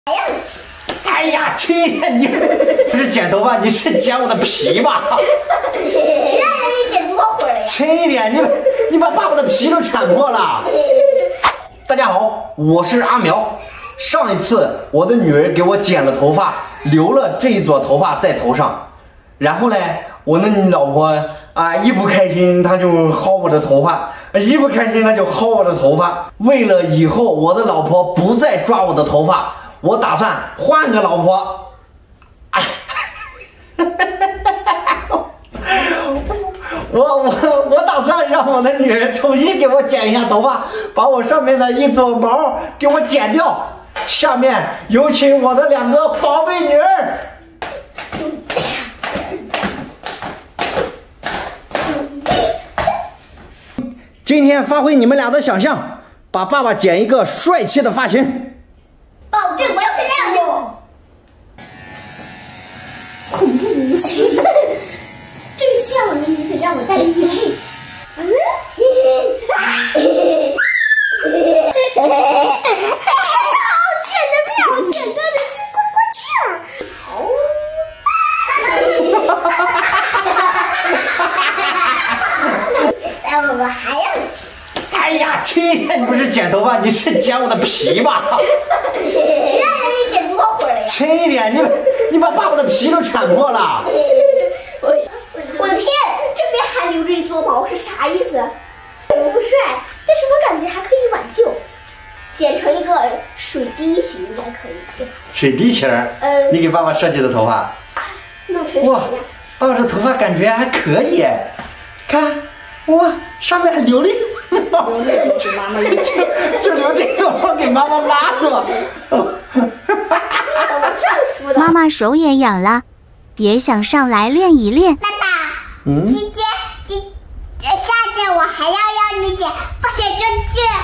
哎呀，亲呀，你不是剪头发，你是剪我的皮吧？ 让你剪多会儿了呀？ 轻一点，你把爸爸的皮都铲破了。大家好，我是阿苗。上一次我的女儿给我剪了头发，留了这一撮头发在头上，然后呢，我的老婆啊一不开心她就薅我的头发，一不开心她就薅我的头发。为了以后我的老婆不再抓我的头发，我打算换个老婆。哎，我打算让我的女儿重新给我剪一下头发，把我上面的一撮毛给我剪掉。下面有请我的2个宝贝女儿。今天发挥你们俩的想象，把爸爸剪一个帅气的发型。 保证不要是这样的。恐怖无比，真像你得让我戴眼镜。剪的人家乖乖气儿。但我还要剪。 哎呀，亲呀，你不是剪头发，你是剪我的皮吧？ 让你剪多会儿了呀？ 轻一点，你把爸爸的皮都铲破了。 我的天，这边还留着一撮毛是啥意思？我不帅，但是我感觉还可以挽救。剪成一个水滴型应该可以，对吧？ 水滴型儿？你给爸爸设计的头发？ 弄成哇，爸爸这头发感觉还可以，看，哇，上面还留了一毛， 给妈妈就留这个毛给妈妈拉过。 妈妈手也痒了，也想上来练一练。 爸爸，今天夏天我还要让你剪，不剪就去。